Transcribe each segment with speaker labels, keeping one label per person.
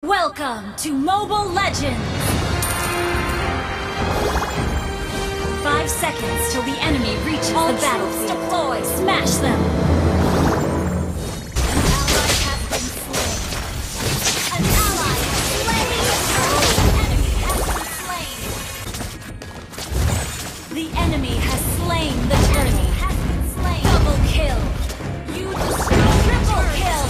Speaker 1: Welcome to Mobile Legends! 5 seconds till the enemy reaches the battlefield. Deploy! Smash them! An ally has been slain! The enemy has slain the turtle. Double kill! You destroy triple kill!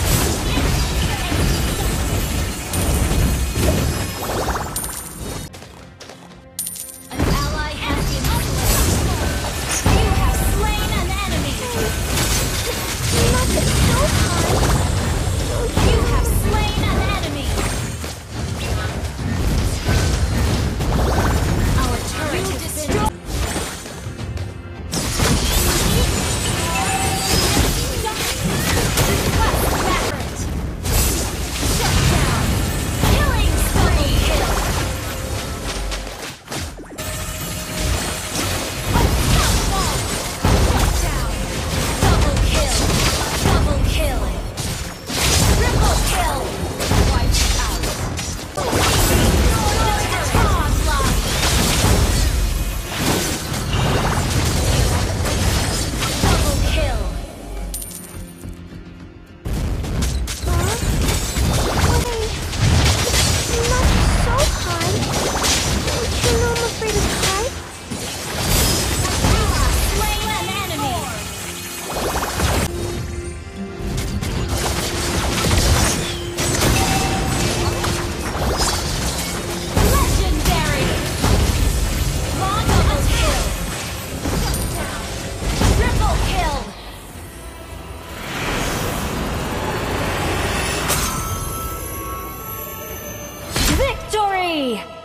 Speaker 1: Victory!